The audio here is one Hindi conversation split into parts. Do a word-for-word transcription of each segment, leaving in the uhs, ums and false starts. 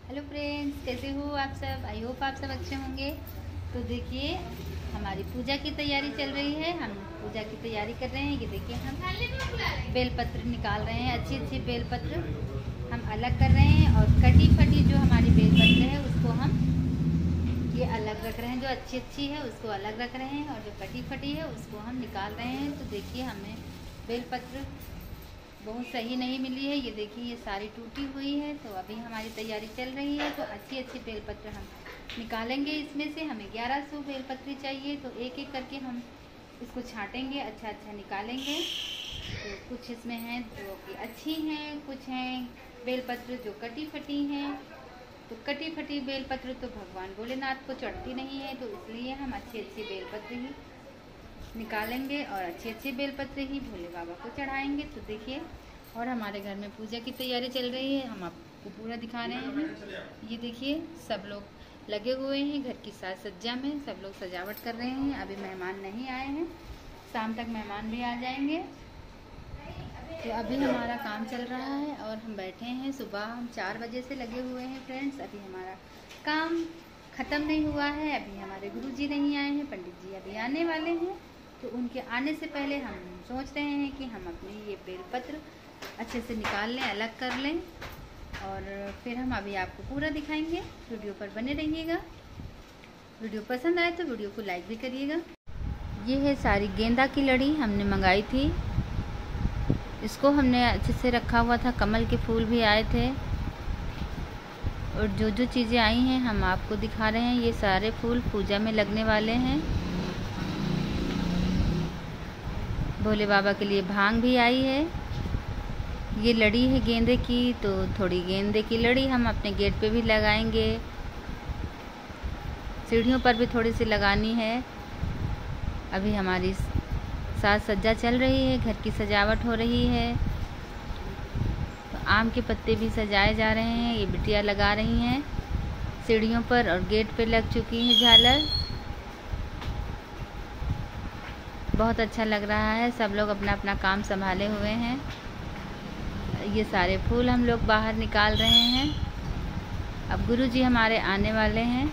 हेलो फ्रेंड्स, कैसे हो आप सब? आई होप आप सब अच्छे होंगे। तो देखिए, हमारी पूजा की तैयारी चल रही है। हम पूजा की तैयारी कर रहे हैं। ये देखिए, हम बेलपत्र निकाल रहे हैं। अच्छी अच्छी बेलपत्र हम अलग कर रहे हैं और कटी फटी जो हमारी बेलपत्र है उसको हम ये अलग रख रहे हैं। जो अच्छी अच्छी है उसको अलग रख रहे हैं और जो कटी फटी है उसको हम निकाल रहे हैं। तो देखिए, हमें बेलपत्र बहुत सही नहीं मिली है। ये देखिए, ये सारी टूटी हुई है। तो अभी हमारी तैयारी चल रही है। तो अच्छी अच्छी बेलपत्र हम निकालेंगे। इसमें से हमें ग्यारह सौ बेलपत्र चाहिए। तो एक एक करके हम इसको छांटेंगे, अच्छा अच्छा निकालेंगे। तो कुछ इसमें हैं जो कि अच्छी हैं, कुछ हैं बेलपत्र जो कटी फटी हैं। तो कटी फटी बेलपत्र तो भगवान भोलेनाथ को चढ़ती नहीं है, तो इसलिए हम अच्छी अच्छी बेलपत्र ही निकालेंगे और अच्छी अच्छी बेलपत्र ही भोले बाबा को चढ़ाएंगे। तो देखिए, और हमारे घर में पूजा की तैयारी चल रही है। हम आपको पूरा दिखा रहे हैं। ये देखिए, सब लोग लगे हुए हैं घर की साज सज्जा में। सब लोग सजावट कर रहे हैं। अभी मेहमान नहीं आए हैं, शाम तक मेहमान भी आ जाएंगे। तो अभी हमारा काम चल रहा है और हम बैठे हैं। सुबह हम चार बजे से लगे हुए हैं फ्रेंड्स। अभी हमारा काम ख़त्म नहीं हुआ है। अभी हमारे गुरुजी नहीं आए हैं, पंडित जी अभी आने वाले हैं। तो उनके आने से पहले हम सोच रहे हैं कि हम अपने ये बेलपत्र अच्छे से निकाल लें, अलग कर लें और फिर हम अभी आपको पूरा दिखाएंगे। वीडियो पर बने रहिएगा। वीडियो पसंद आए तो वीडियो को लाइक भी करिएगा। ये है सारी गेंदा की लड़ी हमने मंगाई थी। इसको हमने अच्छे से रखा हुआ था। कमल के फूल भी आए थे और जो जो चीज़ें आई हैं हम आपको दिखा रहे हैं। ये सारे फूल पूजा में लगने वाले हैं। भोले बाबा के लिए भांग भी आई है। ये लड़ी है गेंदे की, तो थोड़ी गेंदे की लड़ी हम अपने गेट पे भी लगाएंगे। सीढ़ियों पर भी थोड़ी सी लगानी है। अभी हमारी साज सज्जा चल रही है, घर की सजावट हो रही है। तो आम के पत्ते भी सजाए जा रहे हैं। ये बिटिया लगा रही हैं सीढ़ियों पर और गेट पे लग चुकी है झालर। बहुत अच्छा लग रहा है। सब लोग अपना अपना काम संभाले हुए हैं। ये सारे फूल हम लोग बाहर निकाल रहे हैं। अब गुरुजी हमारे आने वाले हैं,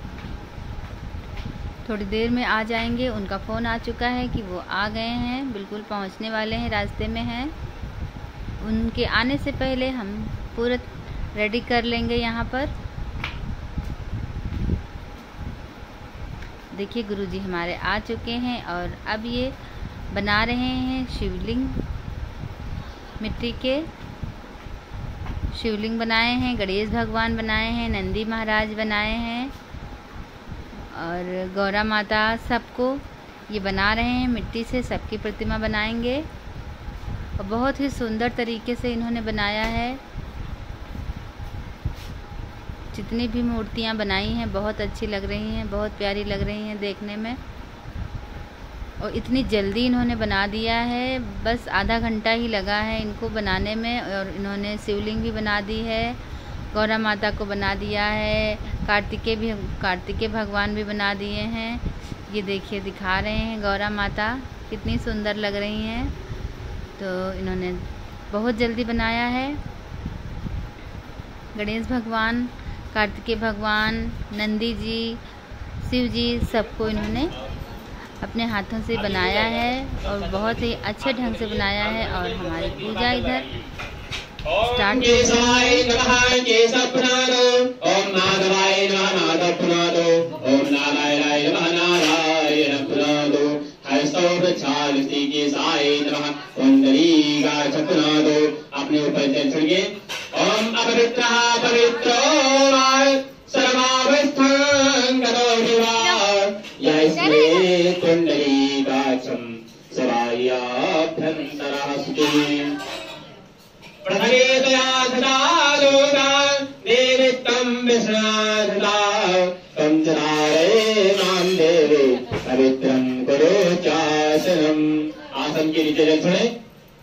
थोड़ी देर में आ जाएंगे। उनका फ़ोन आ चुका है कि वो आ गए हैं, बिल्कुल पहुंचने वाले हैं, रास्ते में हैं। उनके आने से पहले हम पूरा रेडी कर लेंगे यहाँ पर। देखिए, गुरुजी हमारे आ चुके हैं और अब ये बना रहे हैं शिवलिंग। मिट्टी के शिवलिंग बनाए हैं, गणेश भगवान बनाए हैं, नंदी महाराज बनाए हैं और गौरा माता। सबको ये बना रहे हैं मिट्टी से। सबकी प्रतिमा बनाएंगे और बहुत ही सुंदर तरीके से इन्होंने बनाया है। जितनी भी मूर्तियाँ बनाई हैं बहुत अच्छी लग रही हैं, बहुत प्यारी लग रही हैं देखने में। और इतनी जल्दी इन्होंने बना दिया है, बस आधा घंटा ही लगा है इनको बनाने में। और इन्होंने शिवलिंग भी बना दी है, गौरा माता को बना दिया है, कार्तिकेय भी कार्तिकेय भगवान भी बना दिए हैं। ये देखिए, दिखा रहे हैं गौरा माता कितनी सुंदर लग रही हैं। तो इन्होंने बहुत जल्दी बनाया है। गणेश भगवान, कार्तिकेय भगवान, नंदी जी, शिव जी, सबको इन्होंने अपने हाथों से बनाया है और बहुत ही अच्छे ढंग से बनाया है। और हमारी पूजा इधर स्टार्ट हो गई है। अपने ऊपर जल छिड़के। ओम अपवित्रः पवित्रो सर्वावस्थां गतो विवा यस्मै कुंडलीकाक्षं सवायाभ्यन्तरः सुते प्रथमेतया सदा लोका देवित्वं विश्वनाथदा तं चरारे मां देवे पवित्रं कुरु चासनम्। आसन के नीचे जल छोड़े,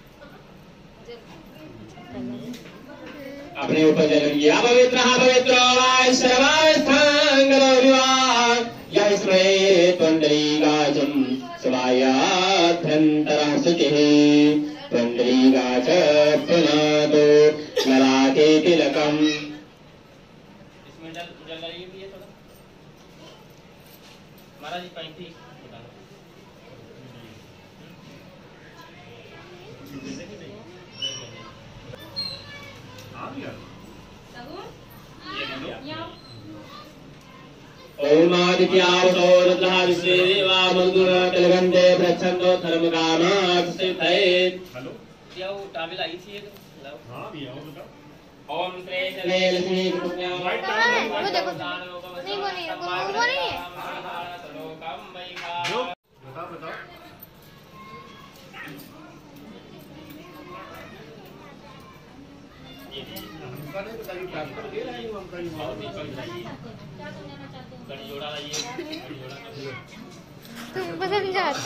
अपने ऊपर जल लिया। पवित्रः पवित्रो वा सर्वावस्थां गतो विवा यस्मै कुंडलीकाक्षं सवायाभ्यन्तरः सुतिः पुण्डरीकाक्ष पुनातो ललाटे तिलकम्। इसमें जल जल रही भी है थोड़ा महाराज जी पैंतीस ओम आदित्यावतोरुद्धाविश्वे देवा मधुर कलगंधे प्रच्छन्दो धर्मकामाक्षसिद्धये। हेलो क्या वो टावेल आई थी एक हां भैया वो बताओ। ओम श्री लक्ष्मी कृपया वो देखो नहीं वो नहीं वो वो नहीं है। बताओ बताओ हमका नहीं बताइए ट्रांसफर दे रहे हैं हमका ही बहुत ही बताइए कड़ी जोड़ा लाइए कड़ी जोड़ा का तुमको समझाता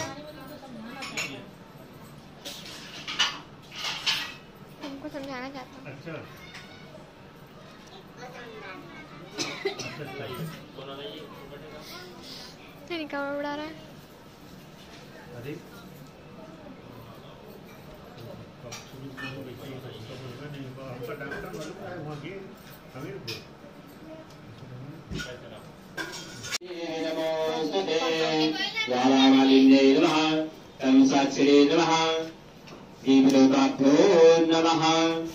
तुमको समझाना चाहता हूँ। अच्छा सोना लाइए नहीं कवर उड़ा रहा है। अरे आपका डॉक्टर मालूम है वहाँ के हमें नमोस्तुते ज्वालामालिन्यै नमः तमसाक्षिरे नमः दीपलोकाभ्यो नमः।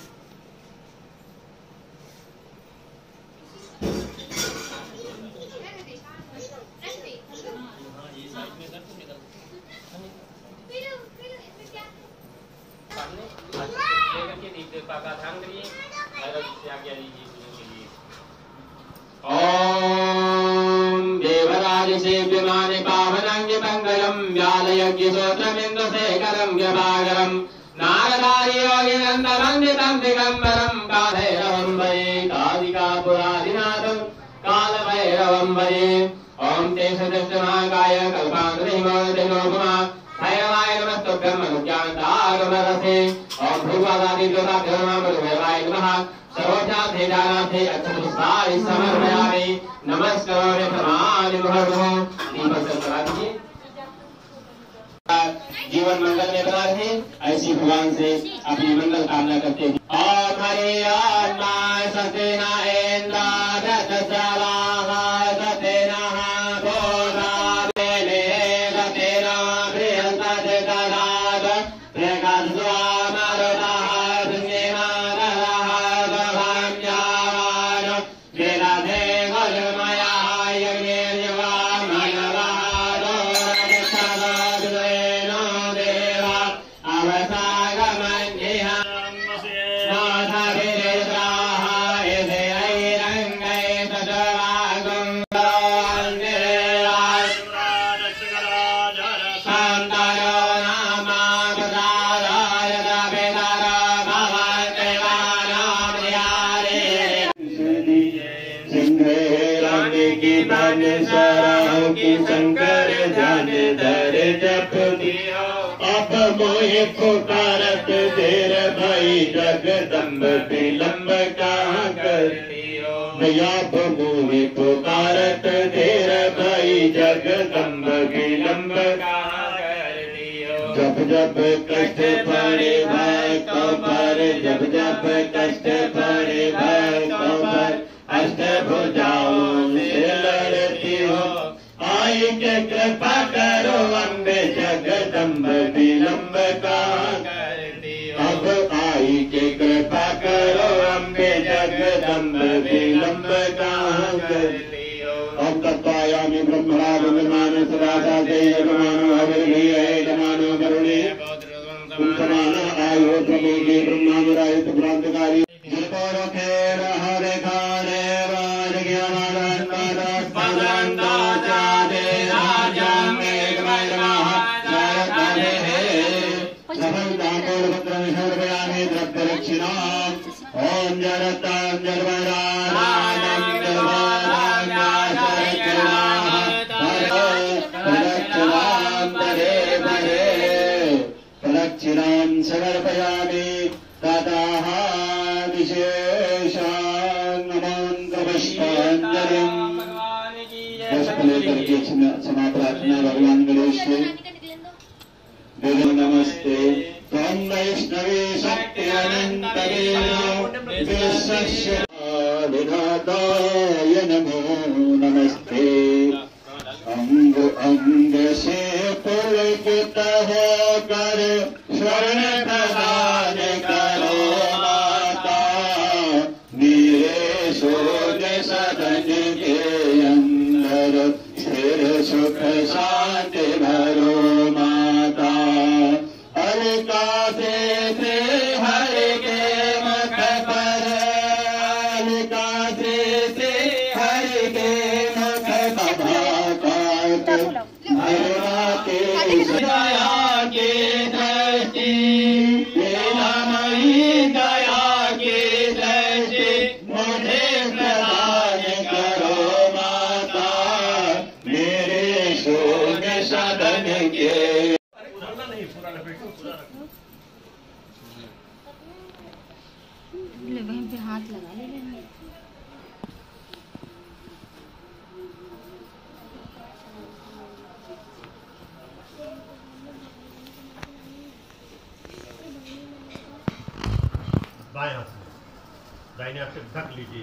ओम देवराज सेव्यमाने पावनांग मंगलम व्यालयज्ञ सोत्रबिंदु शेखरम व्यभागरम नारदारि योगी नंदनंदितं दिगंबरम कालभैरवं भजे कालिकापुरादिनाथं कालभैरवं भजे। ओम तेषदृष्टमाकाय कल्पान्तरिमोदिनोपमा भैरवाय नमस्तुभ्यं मनुज्ञानतागमरसे। ओम भृगुवादादिदेवताभ्यो नमः भृगुदेवाय नमः सर्वोपचारभेदानाथे अक्षतपुष्पाणि समर्पयामि नमस्कारामि प्रणामि मुहुर्मुहुः। दीपक जला दीजिए। जीवन मंगल में बना रहे ऐसी भगवान से अपनी मंगल कामना करते हैं। ओम हरि आत्मा सतेना इंद्रा दशसवाहा सतेना बोधा देवे सतेना प्रियंता जगदाद प्रकाशवा मरुता शंकर जान दर जप दिया अब मोहे पुकारत देर भाई जगदम्ब विलंब कहाँ कर दियो। भैया मोहे पुकारत देर भाई जगदम्ब विलंब कहाँ कर दियो। जब जब कष्ट पड़े भक्तों पर जब जब कष्ट पड़े भक्तों पर अष्टभुजाओं से लड़ती हो आई के कृपा करो अम्बे जगदम्ब विलंब कहाँ करती हो। अब आई के कृपा करो अम्बे जगदम्ब विलंब कहाँ करती हो। अब तत्वायामि ब्रह्मणागममान सदासा देयमानो अविर्भीयमानो करुणे उत्तमाना आयो प्रमोदे ब्रह्मानुरायित भ्रांतकारी जिनको रखे हरे खाने राज ज्ञान पदंता जादे राजा मेघमय महाराजे सफलता कोलभद्र सर्वयामि द्रव्य दक्षिणा ओम जरतां जरवरानां जरवरानां तरे भरे प्रदक्षिणां समर्पयामि ततः विशेषान् नमोऽन्तपुष्पाञ्जलिं करके क्षमा प्रार्थना भगवान गणेश से। नमस्ते त्वं वैष्णवे शक्ति अनंत विधाताय नमो नमस्ते। अंग अंग से पुलकित होकर स्वर्ण प्रदान करो माता, मेरे शोक सदन के अंदर स्थिर सुख शांति भरो माता। अलका देते हर के मुख पर, अलका देते हर के मुख पर, भरवा के दया के दृष्टि, तेरामयी दया के दृष्टि मुझे प्रदान करो माता, मेरे शोक सदन के। ले वहीं पे हाथ लगा ले लेंगे। बाएं हाथ से दाहिने हाथ से ढक लीजिए,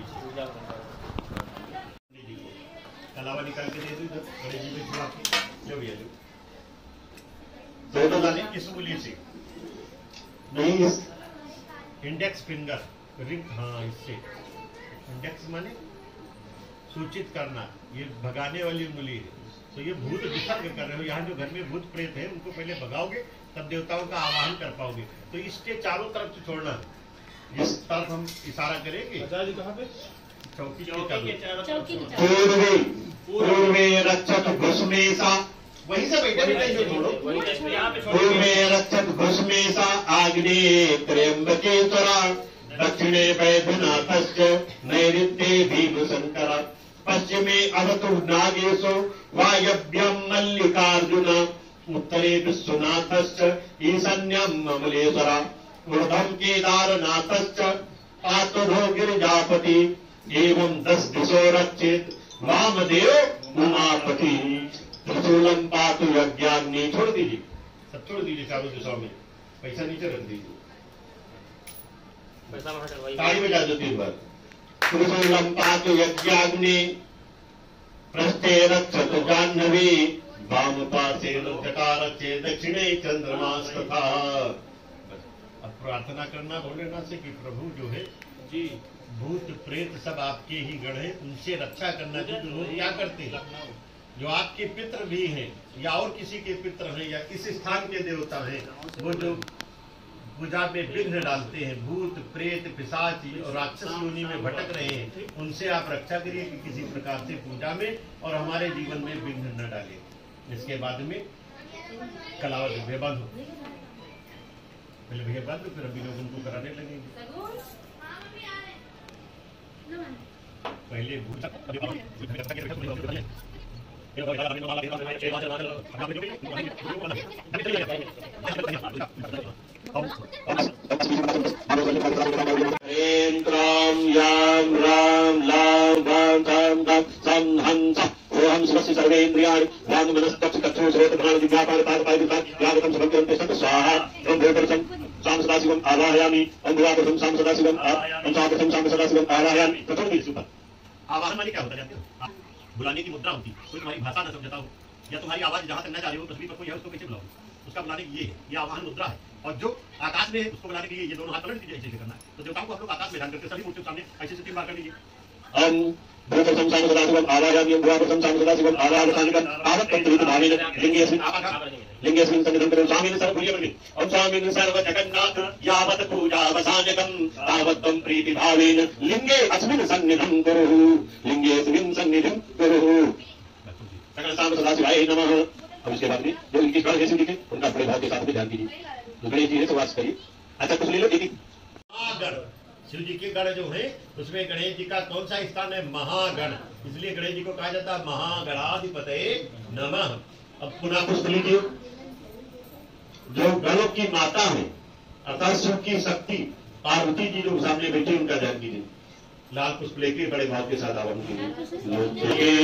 अलावा निकाल के दे दो इधर बड़े जी में छुआ के, जो भी है जो दोनों दाने किस उंगली से नहीं, इंडेक्स फिंगर रिंग, हाँ इससे इंडेक्स माने सूचित करना, ये भगाने वाली उंगली है। तो ये भूत विसर्ग कर रहे हो, यहाँ जो घर में भूत प्रेत है उनको पहले भगाओगे तब देवताओं का आवाहन कर पाओगे। तो इसके चारों तरफ से छोड़ना, इस तरफ हम इशारा करेंगे। कहाँ पे? चौकी के चारों। पूर्वे पूर्वे रक्षक घुसमेसा, वहीं से बैठे बैठे जो छोड़ो, पूर्वे रक्षक घुसमेसा, आग्नेये त्र्यंबकेश्वरा, दक्षिणे वैद्यनाथश्च, नैऋत्ये भीमशंकरा, पश्चिमे अवतु नागेशो, वायव्यं मल्लिकार्जुन, उत्तरे विश्वनाथश्च, ईशान्यं अमलेश्वरा, ऊर्ध्वं केदारनाथश्च, पातुभो गिरिजापति, एवं दस दिशो रक्षित वामदेव उमापति, त्रिशूलम पातु यज्ञाग्नि। छोड़ दीजिए, सब छोड़ दीजिए चारों दिशाओं में, पैसा नीचे रख दीजिए, ताली बजा दो तीन बार। त्रिशूलम पातु यज्ञाग्नि, पृष्ठे रक्षतु जाह्नवी, वाम पार्श्वे जटा रक्षे, दक्षिणे चंद्रमास्तथा। अब प्रार्थना करना भोलेनाथ से कि प्रभु जो है जी भूत प्रेत सब आपके ही गण हैं, उनसे रक्षा करना। क्योंकि वो क्या करते हैं, जो आपके पितृ भी हैं या और किसी के पितृ हैं या इस स्थान के देवता हैं, वो जो पूजा में विघ्न डालते हैं, भूत प्रेत पिशाच और राक्षस योनि में भटक रहे हैं, उनसे आप रक्षा करिए कि किसी प्रकार से पूजा में और हमारे जीवन में विघ्न न डाले। इसके बाद में कलावत भैया बंद हो, पहले भैया बंद, फिर अभी लोग उनको कराने लगेंगे। पहले ह्रीं क्रां यां रां लां वां तां तां सं हं सः ओहं स्वस्य सर्वेन्द्रियाणि वाङ्मनस्तक्षुः श्रोत्रघ्राणजिह्वापादपादपादितानि यावतं समग्रन्ते सत् स्वाहा। ओं भूतरसं सां सदाशिवम् आवाहयामि, ओं भूवाप्रथम सां सदाशिवम् ओं साप्रथम सां सदाशिवम् आवाहयामि। प्रथम भी सुपर आवाहन माने क्या होता है जानते हो? बुलाने की मुद्रा होती है, कोई तुम्हारी भाषा न समझता हो या तुम्हारी आवाज जहां तक न जा रही हो पृथ्वी पर कोई है उसको कैसे बुलाओ, उसका बुलाने की ये है, ये आवाहन मुद्रा है। और जो आकाश में है उसको बुलाने के लिए ये दोनों हाथ पलट दीजिए, ऐसे करना है। तो देवताओं को हम लोग आकाश में ध्यान करके सभी मूर्तियों के सामने ऐसे से तीन बार कर लीजिए। ओं भूतरसं सां सदाशिवम् आवाहयामि, ओं भूवाप्रथम सां सदाशिवम् आवाहयामि। आवत्तंत्रित भावेन लिंगेऽस्मिन् लिंगेऽस्मिन् सन्निधं स्वामिन् सर्वभूयमणि, ओं स्वामिन् सर्वजगन्नाथ यावत् पूजावसानकं तावत् त्वं प्रीतिभावेन लिंगे अस्मिन् सन्निधं कुरु, लिंगेऽस्मिन् सन्निधिं कुरु। सकल साम सदाशिवाय नमः। अब इसके बाद में जो इनकी गण है शिव जी के, उनका बड़े भाव के साथ में ध्यान कीजिए। जो गणेश जी है तो वास करिए। अच्छा कुछ ले लो, एक एक महागण शिव जी के गण जो है उसमें गणेश जी का कौन सा स्थान है? महागण, इसलिए गणेश जी को कहा जाता है महागणाधिपतये नमः। अब पुनः पुष्प लीजिए। जो गणों की माता है अर्थात शिव की शक्ति पार्वती जी जो सामने बैठी उनका ध्यान कीजिए। लाल पुष्प लेके बड़े भाव के साथ आवन कीजिए।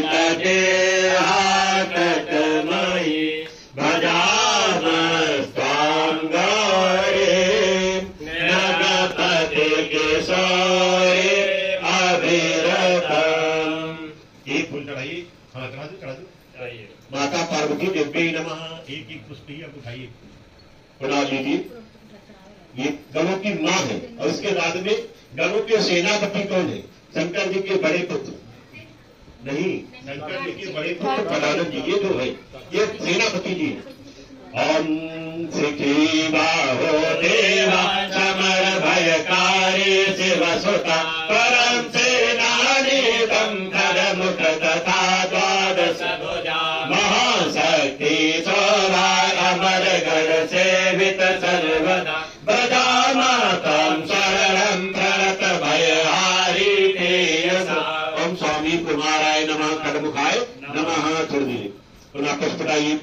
फूल चढ़ाइए। हाँ चढ़ा दो चढ़ा दो। माता पार्वती देवी नमः। एक एक पुष्टि अब उठाइए, प्रणाम लीजिए। ये गणों की माँ है और इसके बाद में गणों के सेनापति कौन है? शंकर जी के बड़े पुत्र नहीं, शंकर जी के बड़े पुत्र प्रधानंद जी, ये जो है ये सेनापति जी है। ओम सिखी बाहो देवा समर भयकारी शिव सुता परम सेनानी कंकर मुख तथा द्वादश भुजा महाशक्ति शोभा अमर गण सेवित सर्वदा बजा मातम शरणम प्रणत भयहारी तेजसा। ओम स्वामी कुमाराय नमः। खड़मुखाय नमः। छोड़ दीजिए, पुनः पटाइए।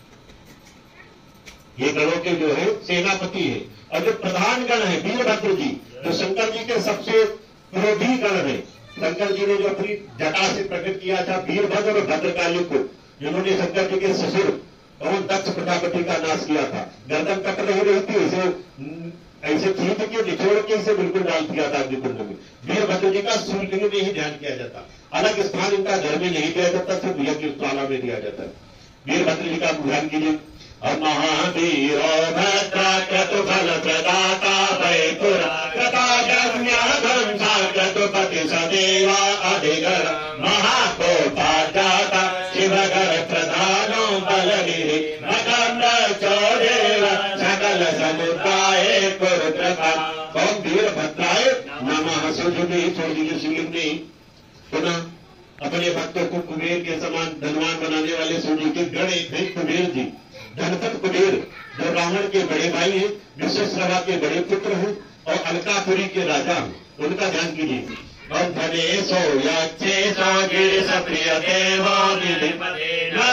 ये गणों के जो है सेनापति है और जो प्रधान गण है वीरभद्र जी, जो शंकर जी के सबसे क्रोधी गण है। शंकर जी ने जो अपनी जटा से प्रकट किया था वीरभद्र और भद्रकाली को, जिन्होंने शंकर जी के ससुर और दक्ष प्रजापति का नाश किया था। गर्दन कट नहीं रही थी, इसे ऐसे खींच के निचोड़ के इसे बिल्कुल डाल दिया था अग्निकुंड में। वीरभद्र जी का सूर्यलिंग में ही ध्यान किया जाता, अलग स्थान इनका घर में नहीं दिया जाता, सिर्फ यज्ञशाला में दिया जाता है। वीरभद्र जी का ध्यान कीजिए। महावीर भद्रा क्रतुफल प्रदाता वैपुरा कृतागम्या क्रतुपति सदेवा अधिगर महाकोपाजाता शिवगर प्रधानो बलगिरि मकंद चौदेव सकल समुदाय कुरुकृपा। ओम वीरभद्राय नमः। सुजुनी छोड़ दीजिए शिवलिंग ने। पुनः अपने भक्तों को कुबेर के समान धनवान बनाने वाले सूर्य के गण एक है कुबेर जी। धनपत कुबेर जो रावण के बड़े भाई हैं, विश्वश्रवा के बड़े पुत्र हैं और अलकापुरी के राजा हैं, उनका ध्यान कीजिए। और धनेशो यक्षेशो गिरिश प्रिय देवो गिरिपते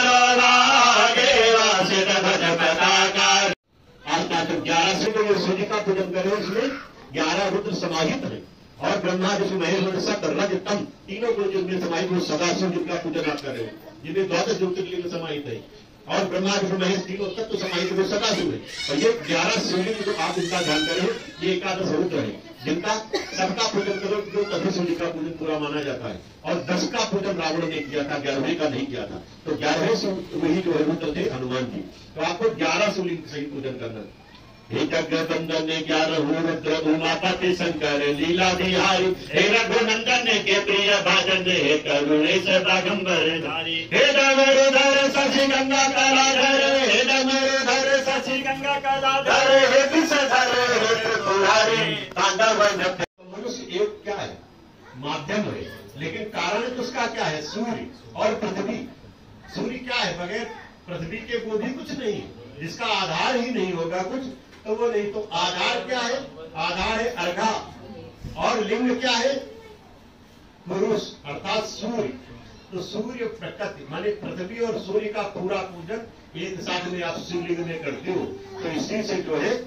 नरोवासित भज पताका। आज तो ग्यारह से तो सूर्य का पूजन करें, उसमें ग्यारह रुद्र समाहित है और ब्रह्मा विष्णु महेश सत रज तम तीनों को जिनमें समाहित हो सदा शिव जिनका पूजन आप कर रहे हो, जिनमें द्वादश ज्योतिर्लिंग समाहित है और ब्रह्मा विष्णु महेश तीनों तत्व समाहित वो सदा शिव है। और ये ग्यारह शिवलिंग जो आप इनका ध्यान करें, ये एकादश रुद्र है जिनका सबका पूजन करो जो तभी सूर्य का पूजन पूरा माना जाता है। और दस का पूजन रावण ने किया था, ग्यारहवें का नहीं किया था। तो ग्यारहवें वही जो है रुद्र थे हनुमान जी। तो आपको ग्यारह शिवलिंग सही पूजन करना है। हे जगदंदन ने ग्यारह रुद्र उमापति शंकर लीला बिहारी, हे रघुनंदन के प्रिय भाजन हे करुणेश बागंबर धारी, हे डमरुधर शशि गंगा कलाधर, हे डमरुधर शशि गंगा कलाधर, हे विषधर हे त्रिपुरारी तांडव। मनुष्य एक क्या है? माध्यम है, लेकिन कारण उसका क्या है? सूर्य और पृथ्वी। सूर्य क्या है? बगैर पृथ्वी के वो भी कुछ नहीं, जिसका आधार ही नहीं होगा कुछ तो वो नहीं। तो आधार क्या है? आधार है अर्घा और लिंग क्या है? पुरुष अर्थात सूर्य। तो सूर्य प्रकृति माने पृथ्वी और सूर्य का पूरा पूजन एक साथ में आप शिवलिंग में करते हो। तो इसी से जो है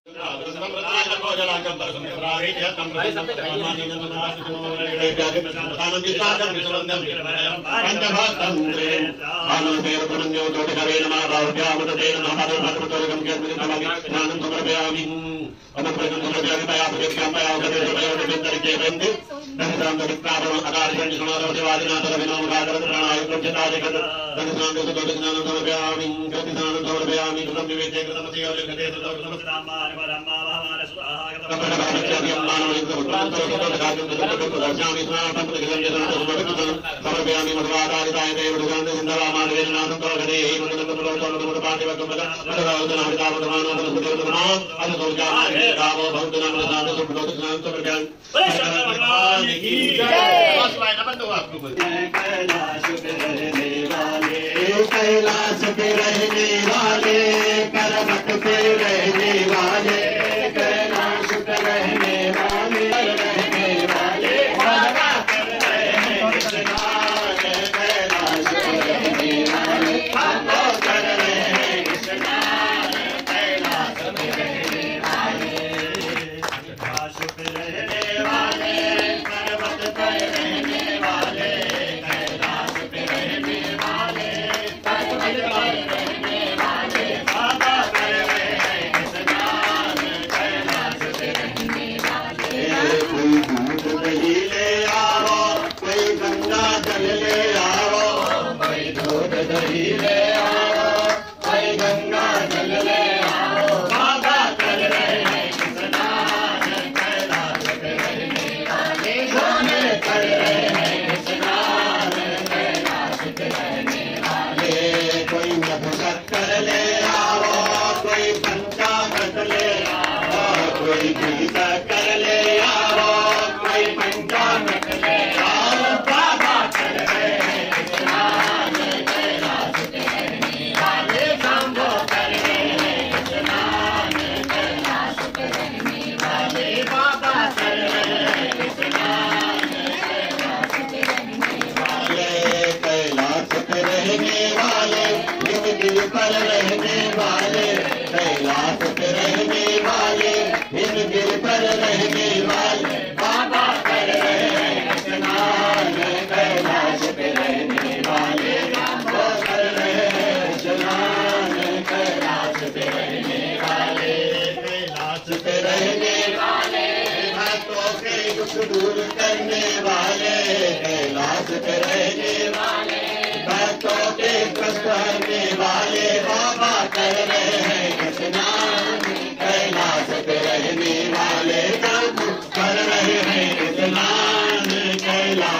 कैलाश पे रहने वाले, पर्वत पे रहने वाले, कैलाश पे रहने वाले, रहने वाले, कैलाश पे रहने वाले, कैलाश पे रहने वाले, कैलाश पे रहने वाले, पर्वत पे रहने वाले, कैलाश पे रहने वाले, रहने वाले, बाबा कर रहे हैं स्नान,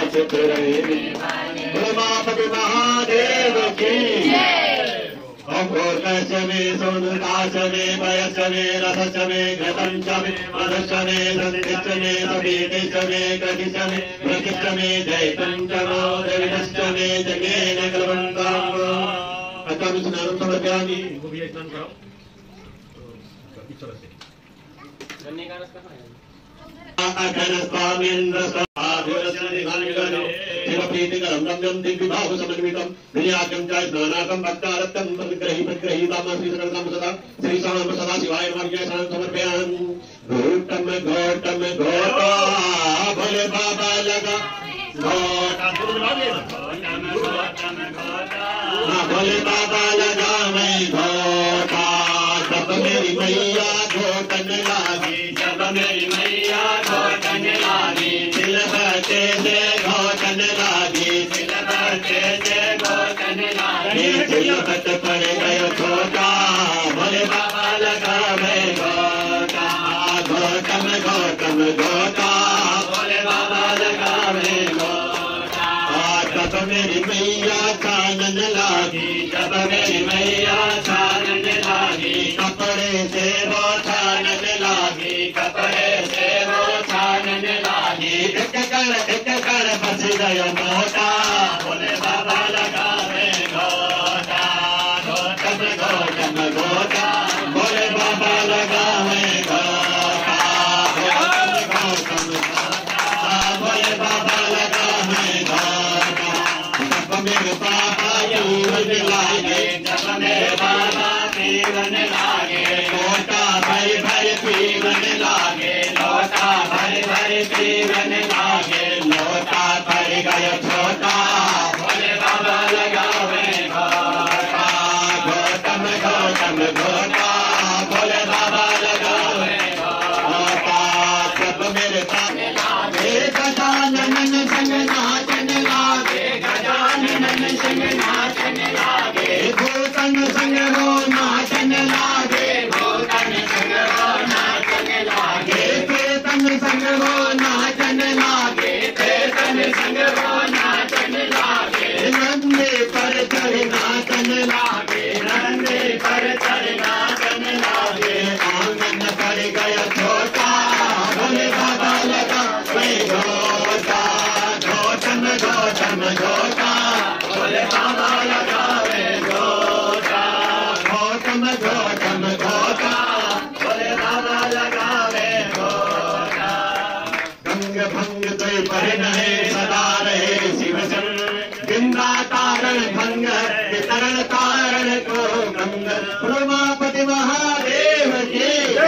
सुख रहे उमापति महादेव की अघोरकस्य मे सौंदर्यस्य मे वयस्य मे रसस्य मे घृतं च मे मधुश्च मे सतिश्च मे सपीतिश्च मे कृतिश्च मे प्रतिश्च मे जयतं च मोदविदश्च मे जगेन कल्पन्ताम् अतः स्नानं समर्पयामि। इनको भी स्नान कराओ। गन्ने का रस कहाँ है? अखंड स्वामीन्द्र स्वाभिरसनिधानिगणे शिवप्रीतिकरं रम्यं दिग्विभाव समन्वितं विनयाख्यं च स्नानार्थं भक्तारत्तं परिग्रही परिग्रहीतां श्रीसकलतां सदा श्रीशां सदा शिवाय नमः स्नानं समर्पयामि। घोटम घोटम घोटा भोले बाबा लगा घोटा भोले बाबा लगा मैं घोटा जब मेरी मैया घोटन लागी जब मेरी मैया घोटन लागी दिल बचे से घोटन लागी दिल बचे से घोटन लागी दिल बच पड़ गयो छोटा भोले बाबा लगा मैं घोटा घोटम घोटम घोटा भोले बाबा लगा मैं घोटा जब मेरी मैया छानन लागी जब मेरी मैया छानन लागी कपड़े से वो छानन लागी कपड़े से वो छानन लागी एक कर एक कर बस गयो मोटा भोले बाबा लगा मैं घोटा घोटम घोटम घोटा भोले बाबा लगा मैं घोटा घोटम घोटम घोटा भोले बाबा लगा मैं घोटा जब मेरे बाबा पीवन लागे जब मेरे बाबा पीवन लागे लोटा भर भर पीवन लागे लोटा भर भर पीवन लागे लोटा भर गयो छोटा भोले बाबा लगा मैं घोटा घोटम घोटम घोटा भोले बाबा लगा मैं घोटा जब मेरे पाने लागे गजानन संग नाचन लागे गजानन संग नाचन लागे भूतन संग वो नाचन लागे भूतन संग वो नाचन लागे चेतन संग वो नाचन लागे चेतन संग वो नाचन लागे नंदे पर चढ़ नाचन लागे नंदे पर चढ़ नाचन लागे आंगन पर गया छोटा भोले बाबा लगा मैं घोटा घोटम घोटम घोटा भोले बाबा लगा मैं घोटा घोटम घोटम घोटा भोले बाबा लगा मैं घोटा गंग भंग तो पर नहे सदा रहे शिव संग गंगा तारण भंग वितरण तारण को गंग उमापति महादेव की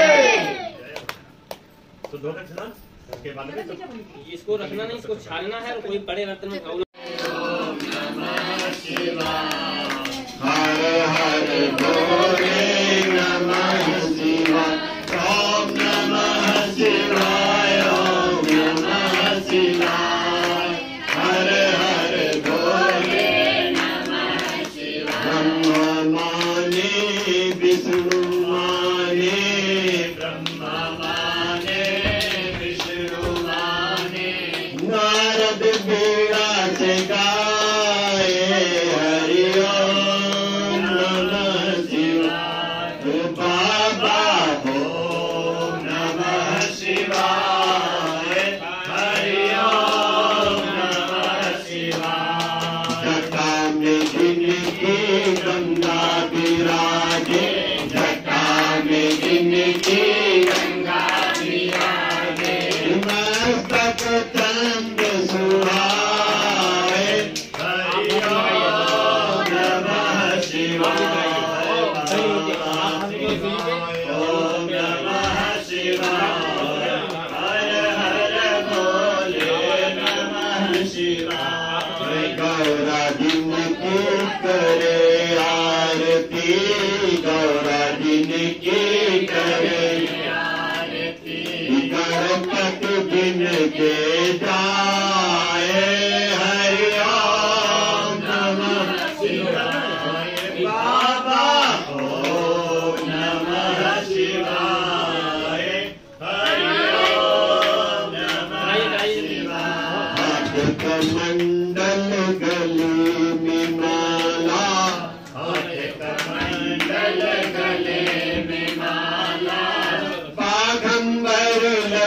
तो दो का के बाद में इसको रखना नहीं, इसको छानना है और कोई बड़े बर्तन में खाओ। ओम नमः शिवाय हर हर भोले नमः शिवाय ओम नमः शिवाय ओम नमः शिवाय हर हर भोले नमः शिवाय ब्रह्मा माने विष्णु माने ब्रह्मा माने नारद बीड़ा से गाए हरि ओम नमः शिवाय बाबा ओम नमः शिवाय हरि ओम नमः शिवाय जटा में जिनकी गंगा विराजे जटा में जिनकी गंगा विराजे मस्तक चंद सुहाए हरि ओम नमः शिवाय ओम नमः शिवाय हर हर भोले नमः शिवाय गौरा दिन की करे आरती गौरा दिन की करे गणपति दिन के जाए हरि ओम नमः शिवाय बाबा ओम नमः शिवाय हरि ओम नमः शिवाय कमंडल गले में माला, हर कमंडल गले में माला, बाघंबर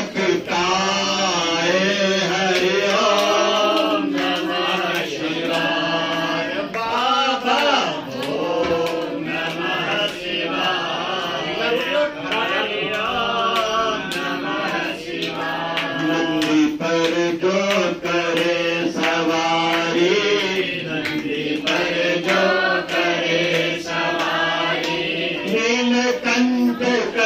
लखटाए हरि ओम नमः शिवाय। बाबा ओम नमः शिवाय, हरि ओम नमः शिवाय। नंदी पर जो करे सवारी, नंदी पर जो करे सवारी, नीलकंठ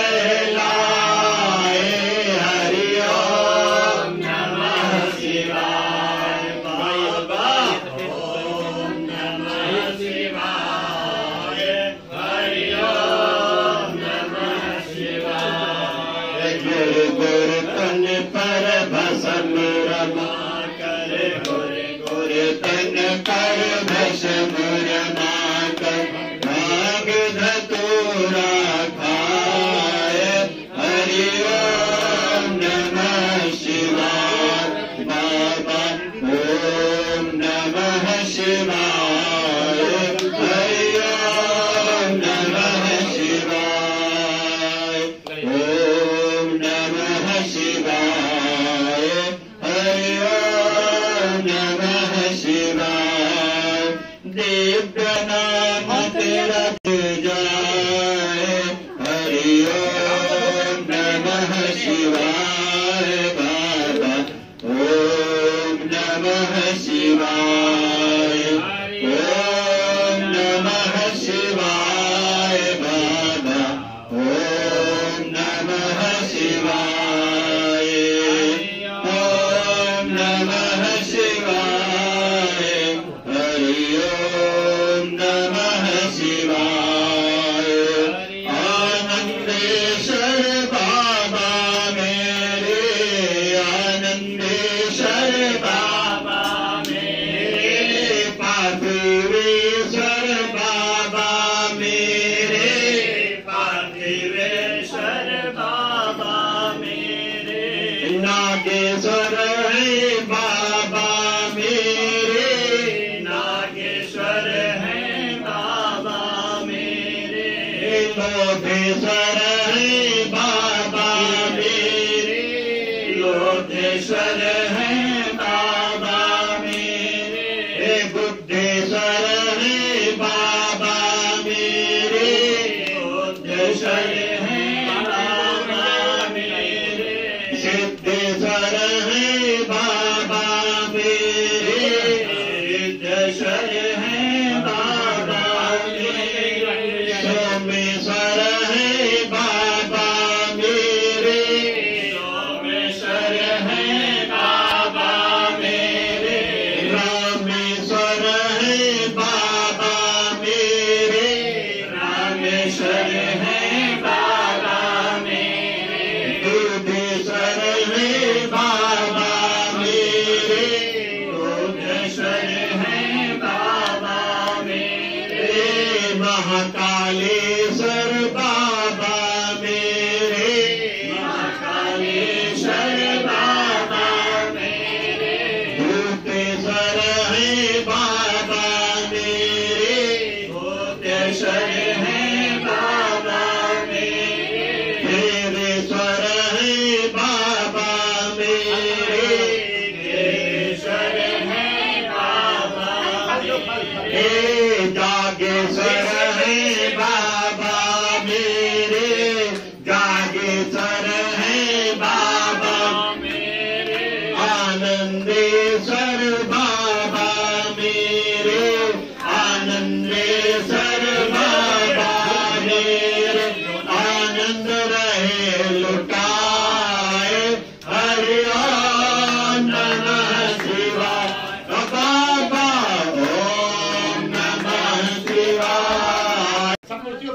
कहलाए हरि ओम नमः शिवाय। बाबा ओम नमः शिवाय, हरि ओम नमः शिवाय। गुर गुर तन पर भस्म रमा कर गुर गुर तन पर भस्म रमा कर, भाग धतूरा खाए हरि ओम नमः शिवाय। बाबा ओम नमः शिवाय, हरि ओम नमः शिवाय। ओम नमः शिवाय, हरि ओम नमः शिवाय। दिव्य नाम तेरा जाए हरि ओम नमः शिवाय। बाबा ओम नमः शिवाय, ओम नमः शिवाय। बाबा ओम नमः शिवाय, ओम नमः शिवाय, हरि ओम नमः शिवाय। आनंदेश्वर बाबा मेरे, आनंदेश्वर बाबा मेरे, पार्थिवेश्वर बाबा मेरे, पार्थिवेश्वर बाबा मेरे, नागेश्वर है बाबा मेरे, नागेश्वर है बाबा मेरे, लोधेश्वर है बाबा मेरे, लोधेश्वर है बाबा मेरे, बुद्धेश्वर है बाबा मेरे, बुद्धेश्वर है बाबा मेरे, सिद्धेश्वर है बाबा मेरे, सिद्धेश्वर है बाबा मेरे, सोमेश्वर है बाबा मेरे, सोमेश्वर है बाबा मेरे, रामेश्वर है बाबा मेरे, रामेश्वर है बाबा मेरे, दुधेश्वर है बाबा मेरे, दुधेश्वर है बाबा मेरे, महाकालेश्वर बाबा मेरे, महाकालेश्वर बाबा मेरे, भूतेश्वर है बाबा मेरे, भूतेश्वर है बाबा मेरे, देवेश्वर है बाबा मेरे, देवेश्वर है बाबा मेरे, हे जागेश्वर है बाबा मेरे, जागेश्वर है बाबा मेरे, आनंदेश्वर बाबा मेरे, आनंदेश्वर बाबा मेरे, आनंद रहे लुटाए हरि ओम नमः शिवाय। बाबा ओम नमः शिवाय। सब मूर्तियों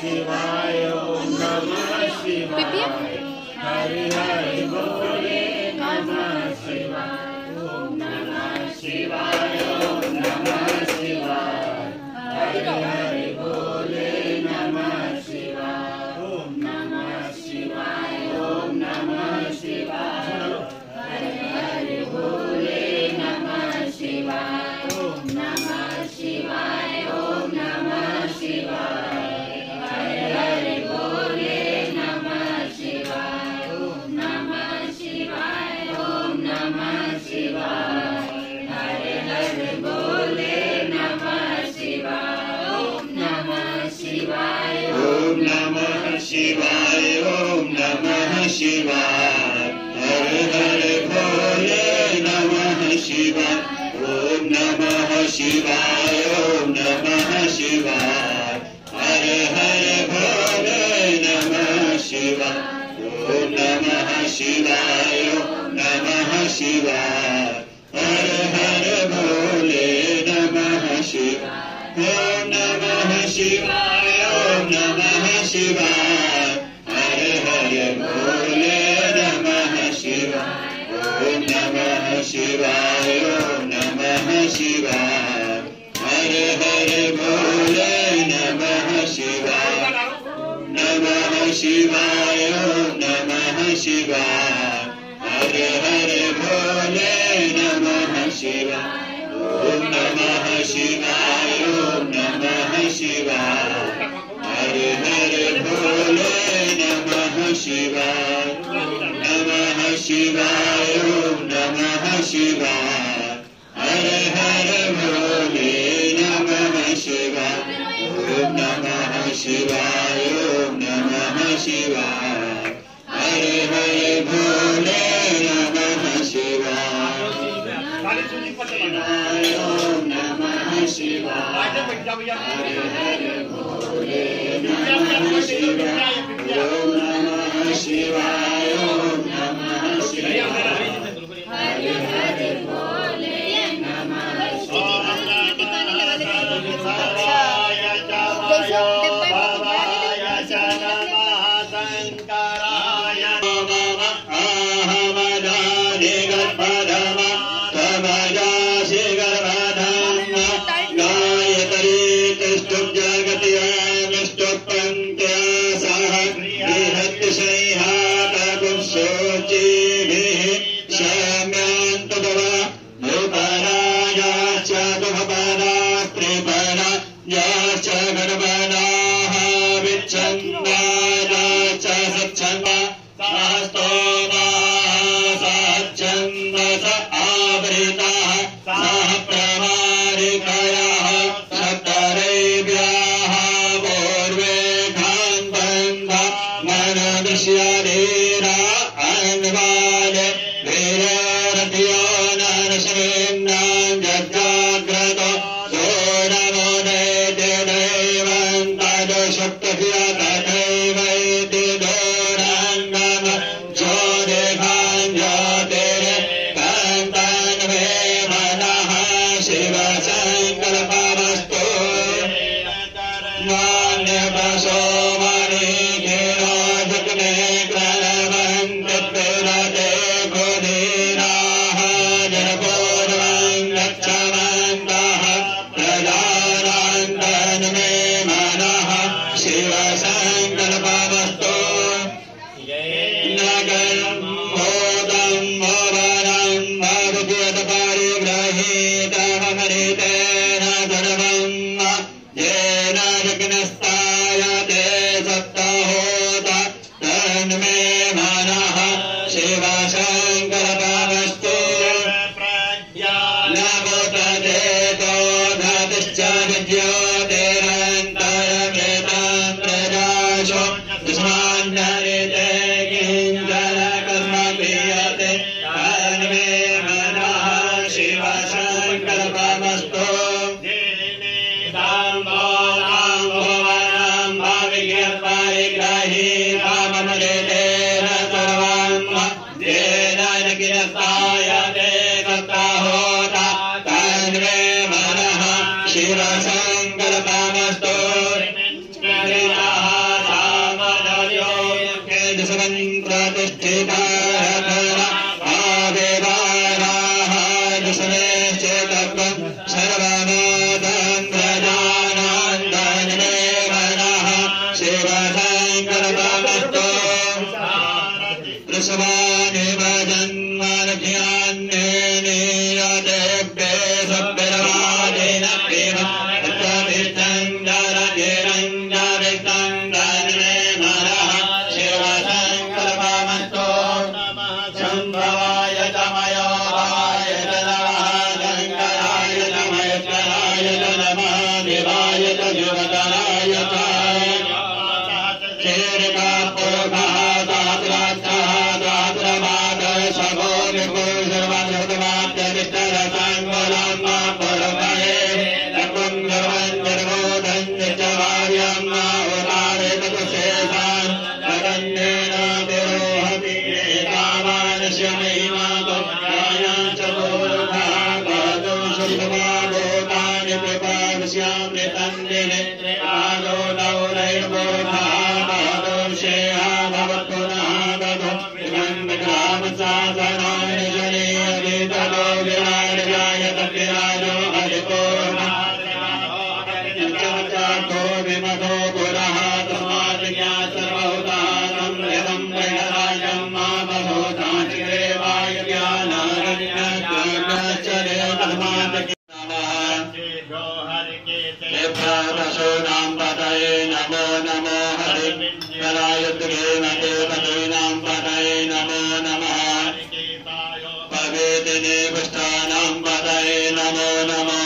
शिवाय ओम नमः शिवाय हरि हरि बोले नमः शिवाय ओम नमः शिवाय ओम नमः शिवाय हरि हरि बोले नमः शिवाय ओम नमः शिवाय ओम नमः शिवाय हरि हरि बोले नमः शिवाय ओम नमः शिवाय ओम नमः शिवाय हरि हरि बोले नमः शिवाय ओम नमः शिवाय ओम नमः शिवाय हरि हरि बोले नमः शिवाय ओम नमः शिवाय ओम नमः शिवाय ओम नमः शिवाय हरि हरि बोले नमः शिवाय ओम नमः शिवाय ओम नमः शिवाय हरि हरि बोले नमः शिवाय ओम नमः शिवाय ओम नमः शिवाय हरि हरि बोले नमः शिवाय ओम नमः शिवाय ओम नमः शिवाय हरि हरि बोले नमः शिवाय ओम नमः शिवाय ओम नमः शिवाय हरि हरि बोले नमः शिवाय नमः शिवाय ओम नमः शिवाय हरि हरि बोले नमः शिवाय ओम नमः शिवाय ओम नमः शिवाय हरि हरि बोले नमः शिवाय नमः शिवाय ओम नमः शिवाय हरि हरि बोले नमः शिवाय ओम नमः शिवाय ओम नमः शिवाय हरि हरि बोले नमः शिवाय ओम नमः शिवाय हरि हरि बोले नमः शिवाय ओम नमः शिवाय ओम नमः शिवाय हरि हरि बोले नमः Bye. नमो नमः